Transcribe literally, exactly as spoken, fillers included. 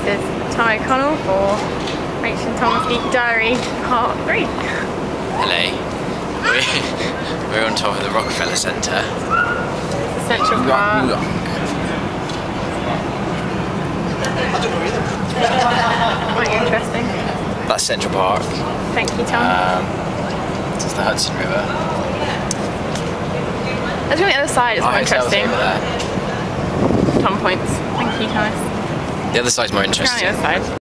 This is Tom O'Connell for Rachel and Tom's Geek Diary Part three. Hello. We're, we're on top of the Rockerfeller Centre. Central Park. Quite interesting. That's Central Park. Thank you, Tom. Um, this is the Hudson River. Let's go on the other side, it's Our more hotel's interesting. over there. Tom points. Thank you, Thomas. The other side's more Let's go on interesting. the other side.